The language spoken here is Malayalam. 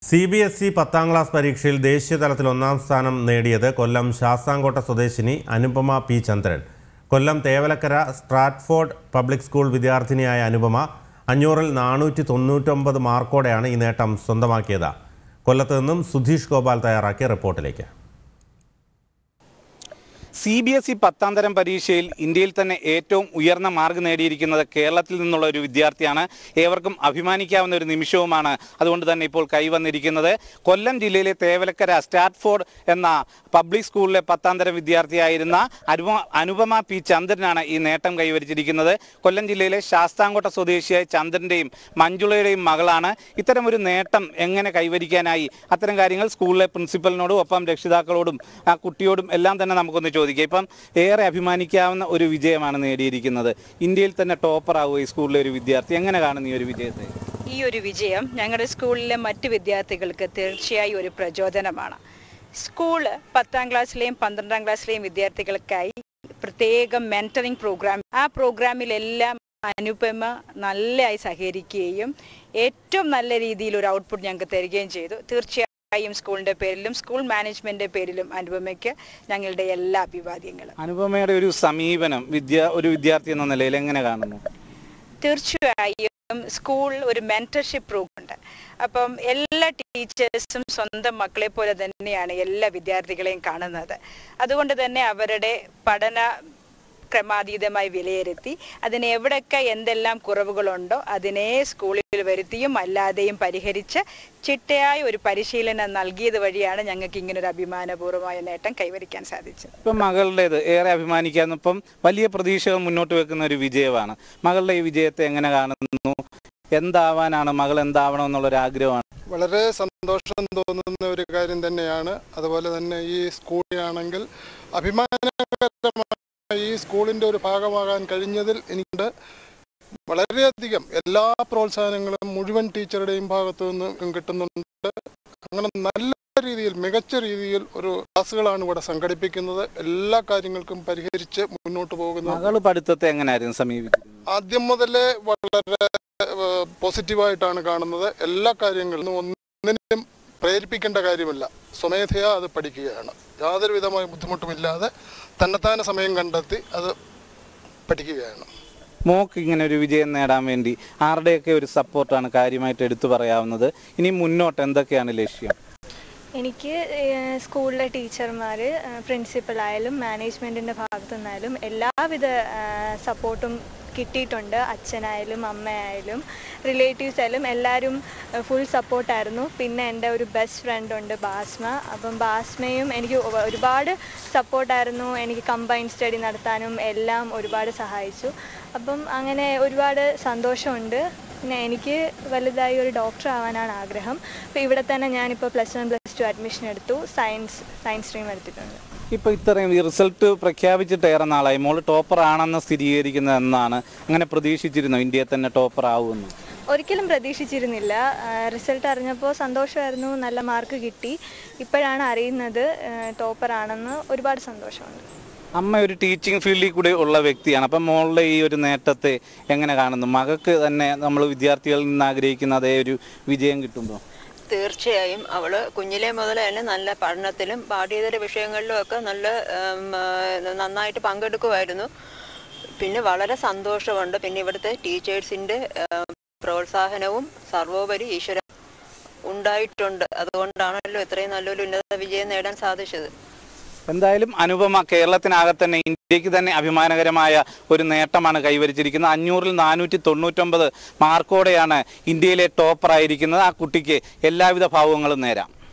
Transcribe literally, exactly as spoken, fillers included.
സി ബി എസ് ഇ പത്താം ക്ലാസ് പരീക്ഷയിൽ ദേശീയ തലത്തിൽ ഒന്നാം സ്ഥാനം നേടിയത് കൊല്ലം ശാസ്താംകോട്ട സ്വദേശിനി Anupama P Chandran. Kollam Thevalakkara Stratford public school വിദ്യാർത്ഥിനിയായ അനുപമ അഞ്ഞൂറിൽ നാനൂറ്റി തൊണ്ണൂറ്റൊമ്പത് മാർക്കോടെയാണ് ഈ നേട്ടം സ്വന്തമാക്കിയത്. കൊല്ലത്ത് നിന്നും സുധീഷ് ഗോപാൽ തയ്യാറാക്കിയ റിപ്പോർട്ടിലേക്ക്. സി ബി എസ് ഇ പത്താം തരം പരീക്ഷയിൽ ഇന്ത്യയിൽ തന്നെ ഏറ്റവും ഉയർന്ന മാർക്ക് നേടിയിരിക്കുന്നത് കേരളത്തിൽ നിന്നുള്ള ഒരു വിദ്യാർത്ഥിയാണ്. ഏവർക്കും അഭിമാനിക്കാവുന്ന ഒരു നിമിഷവുമാണ്. അതുകൊണ്ട് തന്നെ ഇപ്പോൾ കൈവന്നിരിക്കുന്നത് കൊല്ലം ജില്ലയിലെ തേവലക്കര സ്റ്റാറ്റ്ഫോർഡ് എന്ന പബ്ലിക് സ്കൂളിലെ പത്താം തരം വിദ്യാർത്ഥിയായിരുന്ന അനുപമ അനുപമ പി ചന്ദ്രനാണ് ഈ നേട്ടം കൈവരിച്ചിരിക്കുന്നത്. കൊല്ലം ജില്ലയിലെ ശാസ്താംകോട്ട സ്വദേശിയായ ചന്ദ്രൻ്റെയും മഞ്ജുളയുടെയും മകളാണ്. ഇത്തരമൊരു നേട്ടം എങ്ങനെ കൈവരിക്കാനായി, അത്തരം കാര്യങ്ങൾ സ്കൂളിലെ പ്രിൻസിപ്പലിനോടും ഒപ്പം രക്ഷിതാക്കളോടും ആ കുട്ടിയോടും എല്ലാം തന്നെ നമുക്കൊന്ന് ചോദിക്കാം. ഇപ്പം ഏറെ അഭിമാനിക്കാവുന്ന ഒരു വിജയമാണ് നേടിയിരിക്കുന്നത്. ഇന്ത്യയിൽ തന്നെ ടോപ്പർ ആവുക ഈ സ്കൂളിലെ ഒരു വിദ്യാർത്ഥി, എങ്ങനെ കാണുന്നു ഈ ഒരു വിജയത്തെ? ഈ ഒരു വിജയം ഞങ്ങളുടെ സ്കൂളിലെ മറ്റ് വിദ്യാർത്ഥികൾക്ക് തീർച്ചയായും ഒരു പ്രചോദനമാണ്. സ്കൂള് പത്താം ക്ലാസ്സിലെയും പന്ത്രണ്ടാം ക്ലാസ്സിലെയും വിദ്യാർത്ഥികൾക്കായി പ്രത്യേകം മെന്ററിംഗ് പ്രോഗ്രാം, ആ പ്രോഗ്രാമിലെല്ലാം അനുപമ നല്ലതായി സഹകരിക്കുകയും ഏറ്റവും നല്ല രീതിയിൽ ഒരു ഔട്ട്പുട്ട് ഞങ്ങൾക്ക് തരികയും ചെയ്തു. തീർച്ചയായും സ്കൂളിന്റെ പേരിലും സ്കൂൾ മാനേജ്മെന്റിന്റെ പേരിലും അനുപമയ്ക്ക് ഞങ്ങളുടെ എല്ലാ അഭിവാദ്യങ്ങളും. അനുപമയുടെ ഒരു സമീപനം വിദ്യ ഒരു വിദ്യാർത്ഥി എന്ന നിലയിൽ എങ്ങനെ കാണുന്നു? തീർച്ചയായും സ്കൂൾ ഒരു മെന്റർഷിപ്പ് പ്രോഗ്രാം ഉണ്ട്. അപ്പം എല്ലാ ടീച്ചേഴ്സും സ്വന്തം മക്കളെ പോലെ തന്നെയാണ് എല്ലാ വിദ്യാർത്ഥികളെയും കാണുന്നത്. അതുകൊണ്ട് തന്നെ അവരുടെ പഠന ക്രമാതീതമായി വിലയിരുത്തി അതിന് എവിടെയൊക്കെ എന്തെല്ലാം കുറവുകളുണ്ടോ അതിനെ സ്കൂളിൽ വരുത്തിയും അല്ലാതെയും പരിഹരിച്ച് ചിട്ടയായ ഒരു പരിശീലനം നൽകിയത് വഴിയാണ് ഞങ്ങൾക്ക് ഇങ്ങനൊരു അഭിമാനപൂർവ്വമായ നേട്ടം കൈവരിക്കാൻ സാധിച്ചത്. ഇപ്പം മകളുടേത് ഏറെ അഭിമാനിക്കാവുന്ന, ഇപ്പം വലിയ പ്രതീക്ഷകൾ മുന്നോട്ട് വെക്കുന്ന ഒരു വിജയമാണ്. മകളുടെ ഈ വിജയത്തെ എങ്ങനെ കാണുന്നു? എന്താവാനാണ് മകൾ, എന്താവണം എന്നുള്ളൊരു ആഗ്രഹമാണ്. വളരെ സന്തോഷം തോന്നുന്ന ഒരു കാര്യം തന്നെയാണ്. അതുപോലെ തന്നെ ഈ സ്കൂളിലാണെങ്കിൽ അഭിമാനകരമായ ഈ സ്കൂളിൻ്റെ ഒരു ഭാഗമാകാൻ കഴിഞ്ഞതിൽ എനിക്ക് വളരെയധികം എല്ലാ പ്രോത്സാഹനങ്ങളും മുഴുവൻ ടീച്ചറുടെയും ഭാഗത്തു നിന്നും കിട്ടുന്നുണ്ട്. അങ്ങനെ നല്ല രീതിയിൽ മികച്ച രീതിയിൽ ഒരു ക്ലാസ്സുകളാണ് ഇവിടെ സംഘടിപ്പിക്കുന്നത്. എല്ലാ കാര്യങ്ങൾക്കും പരിഹരിച്ച് മുന്നോട്ട് പോകുന്നത്. മകൾ പഠിത്തത്തെ എങ്ങനെയായിരുന്നു സമീപിക്കുന്നത്? ആദ്യം മുതലേ വളരെ പോസിറ്റീവായിട്ടാണ് കാണുന്നത്. എല്ലാ കാര്യങ്ങളും ഒന്നിനും പ്രേരിപ്പിക്കേണ്ട കാര്യമില്ല, സ്വമേധയാ അത് പഠിക്കുകയാണ്. യാതൊരു വിധമായ ബുദ്ധിമുട്ടുമില്ലാതെ തന്നെത്താനെ സമയം കണ്ടെത്തി അത് പഠിക്കുകയാണ്. മോക്ക് ഇങ്ങനെ ഒരു വിജയം നേടാൻ വേണ്ടി ആരുടെയൊക്കെ ഒരു സപ്പോർട്ടാണ് കാര്യമായിട്ട് എടുത്തു പറയാവുന്നത്? ഇനി മുന്നോട്ട് എന്തൊക്കെയാണ് ലക്ഷ്യം? എനിക്ക് സ്കൂളിലെ ടീച്ചർമാർ, പ്രിൻസിപ്പലായാലും മാനേജ്മെൻറ്റിൻ്റെ ഭാഗത്തു നിന്നായാലും എല്ലാവിധ സപ്പോർട്ടും കിട്ടിയിട്ടുണ്ട്. അച്ഛനായാലും അമ്മയായാലും റിലേറ്റീവ്സ് ആയാലും എല്ലാവരും ഫുൾ സപ്പോർട്ടായിരുന്നു. പിന്നെ എൻ്റെ ഒരു ബെസ്റ്റ് ഫ്രണ്ട് ഉണ്ട് ബാസ്മ. അപ്പം ബാസ്മയും എനിക്ക് ഒരുപാട് സപ്പോർട്ടായിരുന്നു. എനിക്ക് കമ്പൈൻ സ്റ്റഡി നടത്താനും എല്ലാം ഒരുപാട് സഹായിച്ചു. അപ്പം അങ്ങനെ ഒരുപാട് സന്തോഷമുണ്ട്. പിന്നെ എനിക്ക് വലുതായി ഒരു ഡോക്ടർ ആവാനാണ് ആഗ്രഹം. അപ്പോൾ ഇവിടെ തന്നെ ഞാനിപ്പോൾ plus one plus two admission എടുത്തു. സയൻസ് സയൻസ് സ്ട്രീം എടുത്തിട്ടുണ്ട്. ഇപ്പോൾ ഇത്രയും ഈ റിസൾട്ട് പ്രഖ്യാപിച്ചിട്ട് ഏറെ നാളായി. മോൾ ടോപ്പർ ആണെന്ന് സ്ഥിരീകരിക്കുന്നത് എന്നാണ്. അങ്ങനെ പ്രതീക്ഷിച്ചിരുന്നു ഇന്ത്യയിൽ തന്നെ ടോപ്പർ ആവുമെന്ന്? ഒരിക്കലും പ്രതീക്ഷിച്ചിരുന്നില്ല. റിസൾട്ട് അറിഞ്ഞപ്പോൾ സന്തോഷമായിരുന്നു, നല്ല മാർക്ക് കിട്ടി. ഇപ്പോഴാണ് അറിയുന്നത് ടോപ്പർ ആണെന്ന്. ഒരുപാട് സന്തോഷമുണ്ട്. അമ്മ ഒരു ടീച്ചിങ് ഫീൽഡിൽ കൂടെ ഉള്ള വ്യക്തിയാണ്. അപ്പം മോളുടെ ഈ ഒരു നേട്ടത്തെ എങ്ങനെ കാണുന്നു? മകൾക്ക് തന്നെ നമ്മൾ വിദ്യാർത്ഥികളിൽ നിന്ന് ആഗ്രഹിക്കുന്ന അതേ ഒരു വിജയം കിട്ടുമ്പോൾ? തീർച്ചയായും അവൾ കുഞ്ഞിലെ മുതൽ തന്നെ നല്ല പഠനത്തിലും പാഠ്യേതര വിഷയങ്ങളിലും ഒക്കെ നല്ല നന്നായിട്ട് പങ്കെടുക്കുമായിരുന്നു. പിന്നെ വളരെ സന്തോഷമുണ്ട്. പിന്നെ ഇവിടുത്തെ ടീച്ചേഴ്സിൻ്റെ പ്രോത്സാഹനവും സർവോപരി ഈശ്വര ഉണ്ടായിട്ടുണ്ട്. അതുകൊണ്ടാണല്ലോ ഇത്രയും നല്ലൊരു ഉന്നത വിജയം നേടാൻ സാധിച്ചത്. എന്തായാലും അനുപമ കേരളത്തിനകെ തന്നെ ഇന്ത്യക്ക് തന്നെ അഭിമാനകരമായ ഒരു നേട്ടമാണ് കൈവരിച്ചിരിക്കുന്നത്. അഞ്ഞൂറിൽ നാനൂറ്റി തൊണ്ണൂറ്റൊമ്പത് മാർക്കോടെയാണ് ഇന്ത്യയിലെ ടോപ്പറായിരിക്കുന്നത്. ആ കുട്ടിക്ക് എല്ലാവിധ ഭാവുകങ്ങളും നേരാം.